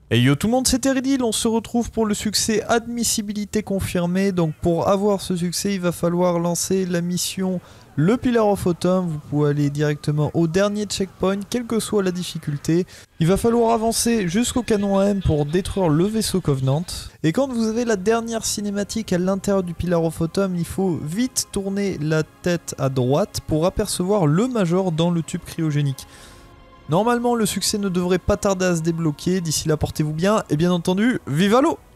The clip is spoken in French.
Et yo tout le monde, c'était Redil, on se retrouve pour le succès admissibilité confirmée. Donc pour avoir ce succès, il va falloir lancer la mission le Pillar of Autumn. Vous pouvez aller directement au dernier checkpoint, quelle que soit la difficulté. Il va falloir avancer jusqu'au canon AM pour détruire le vaisseau Covenant. Et quand vous avez la dernière cinématique à l'intérieur du Pillar of Autumn, il faut vite tourner la tête à droite pour apercevoir le Major dans le tube cryogénique. Normalement, le succès ne devrait pas tarder à se débloquer. D'ici là, portez-vous bien et bien entendu, vive à l'eau!